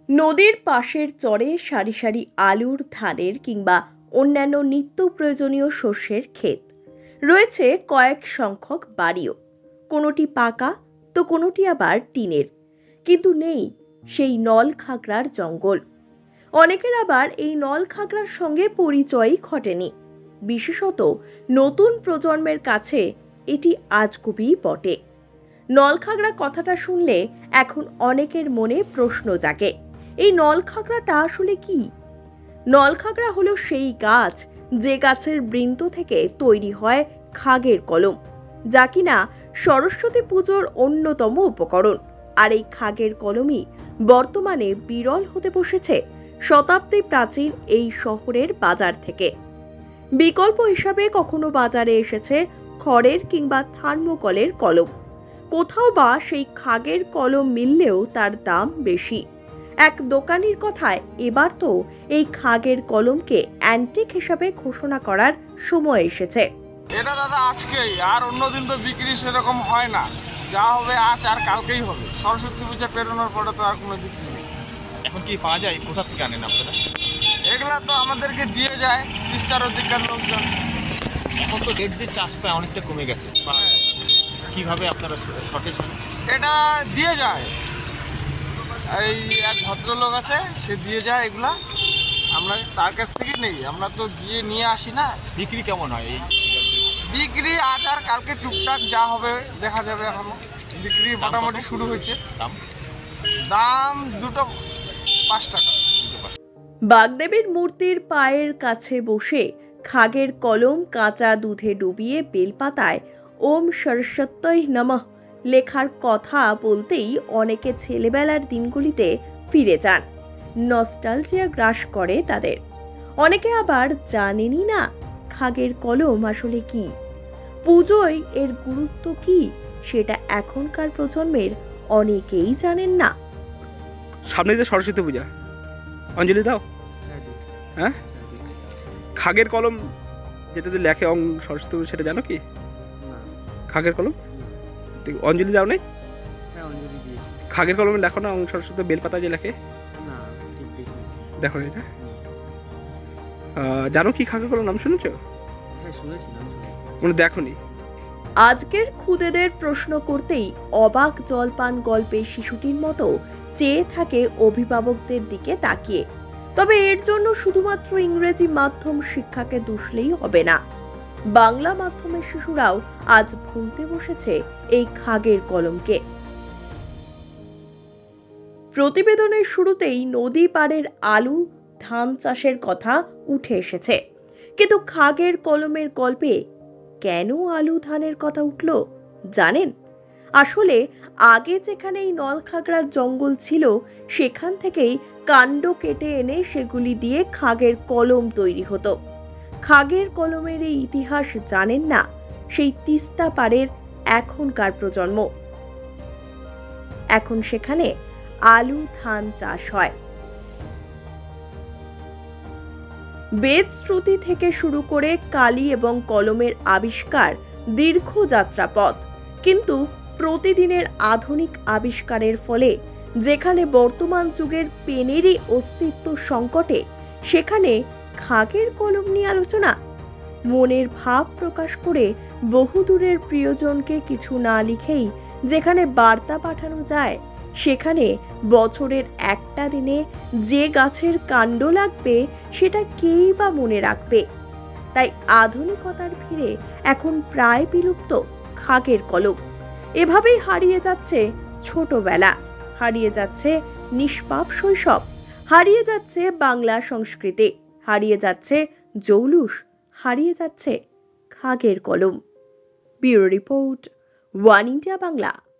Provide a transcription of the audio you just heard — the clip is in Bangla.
নদীর পাশের চরে সারি সারি আলুর, ধানের কিংবা অন্যান্য নিত্য প্রয়োজনীয় শস্যের ক্ষেত। রয়েছে কয়েক সংখ্যক বাড়িও, কোনোটি পাকা তো কোনোটি আবার টিনের। কিন্তু নেই সেই নল খাগড়ার জঙ্গল। অনেকের আবার এই নল খাগড়ার সঙ্গে পরিচয়ই ঘটেনি। বিশেষত নতুন প্রজন্মের কাছে এটি আজগুবি বটে। নলখাগড়া কথাটা শুনলে এখন অনেকের মনে প্রশ্ন জাগে, এই নলখাগড়াটা আসলে কি? নলখাগড়া হলো সেই গাছ যে গাছের বৃন্ত থেকে তৈরি হয় খাগের কলম, যা কিনা সরস্বতী পুজোর অন্যতম উপকরণ। আর এই খাগের কলমই বর্তমানে বিরল হতে বসেছে শতাব্দী প্রাচীন এই শহরের বাজার থেকে। বিকল্প হিসাবে কখনো বাজারে এসেছে খড়ের কিংবা থার্মোকলের কলম। কোথাও বা সেই খাগের কলম মিললেও তার দাম বেশি। এক দোকানির কথায় এবার তো এই খাগের কলমকে অ্যান্টিক হিসাবে ঘোষণা করার সময় এসেছে। এটা দাদা আজকেই, আর অন্যদিন তো বিক্রি সেরকম হয় না। যা হবে আজ আর কালকেই হবে। সরস্বতী পূজা পেরোনোর পরে তো আর কোনো বিক্রি নেই। এখন কি পাওয়া যায়? কোথা থেকে আনেন আপনারা? এগুলা তো আমাদেরকে দিয়ে যায় তিস্তার অধিকার লোকজন। এখন তো রেট যে চাষটা অনেকটা কমে গেছে, কিভাবে আপনারা শর্টেজ হয়? এটা দিয়ে যায়, এই এক ভদ্রলোক আছে, সে দিয়ে যায় এগুলা। আমরা তার কাছ থেকে নেই, আমরা তো গিয়ে নিয়ে আসি না। বিক্রি কেমন হয়? এই বিক্রি আজ আর কালকে টুকটাক যা হবে দেখা যাবে। এখনো বিক্রি মোটামুটি শুরু হয়েছে। দাম দুটো 5 টাকা। বাগদেবীর মূর্তির পায়ের কাছে বসে খাগের কলম কাঁচা দুধে ডুবিয়ে বেলপাতায় ওম সরস্বত্যই নমঃ লেখার কথা বলতেই অনেকে ছেলেবেলার দিনগুলিতে ফিরে যান। নস্টালজিয়া গ্রাস করে তাদের। অনেকে আবার জানেনই না খাগের কলম আসলে কি, পুজোয় এর গুরুত্ব কি, সেটা এখনকার প্রজন্মের অনেকেই জানেন না। সামনে যে সরস্বতী পূজা, অঞ্জলি দাও? হ্যাঁ, খাগের কলম যেটাতে লেখে অং সরস্বতী পূজা, সেটা জানো কি? খাগের কলম অঞ্জলি দাও নাই? খাগের কলমে লেখো না অং সরস্বতী, বেলপাতা যে লেখে? দেখো এটা জানো কি খাগের কলম নাম শুনেছ? মানে দেখোনি? আজকের খুদেদের প্রশ্ন করতেই অবাক জলপান গল্পে শিশুটির মতো চেয়ে থাকে অভিভাবকদের দিকে তাকিয়ে। তবে এর জন্য শুধুমাত্র ইংরেজি মাধ্যম শিক্ষাকে দুষলেই হবে না। বাংলা মাধ্যমের শিশুরাও আজ ভুলতে বসেছে এই খাগের কলমকে। প্রতিবেদনের শুরুতেই নদী পাড়ের আলু, ধান চাষের কথা উঠে এসেছে, কিন্তু খাগের কলমের গল্পে কেন আলু ধানের কথা উঠল জানেন? আসলে আগে যেখানে এই নলখাগড়ার জঙ্গল ছিল, সেখান থেকেই কাণ্ড কেটে এনে সেগুলি দিয়ে খাগের কলম তৈরি হতো। খাগের কলমের এই ইতিহাস জানেন না সেই তিস্তা পাড়ের এখনকার প্রজন্ম। এখন সেখানে আলু, ধান চাষ হয়। বেদ শ্রুতি থেকে শুরু করে কালি এবং কলমের আবিষ্কার দীর্ঘ যাত্রাপথ। কিন্তু প্রতিদিনের আধুনিক আবিষ্কারের ফলে যেখানে বর্তমান যুগের পেনেরই অস্তিত্ব সংকটে, সেখানে খাগের কলম নিয়ে আলোচনা। মনের ভাব প্রকাশ করে বহুদূরের প্রিয়জনকে কিছু না লিখেই যেখানে বার্তা পাঠানো যায়, সেখানে বছরের একটা দিনে যে গাছের কাণ্ড লাগবে সেটা কেই বা মনে রাখবে। তাই আধুনিকতার ভিড়ে এখন প্রায় বিলুপ্ত খাগের কলম। এভাবেই হারিয়ে যাচ্ছে ছোটবেলা, হারিয়ে যাচ্ছে নিষ্পাপ শৈশব, হারিয়ে যাচ্ছে বাংলা সংস্কৃতি, হারিয়ে যাচ্ছে জৌলুস, হারিয়ে যাচ্ছে খাগের কলম। Bureau report, one India Bangla.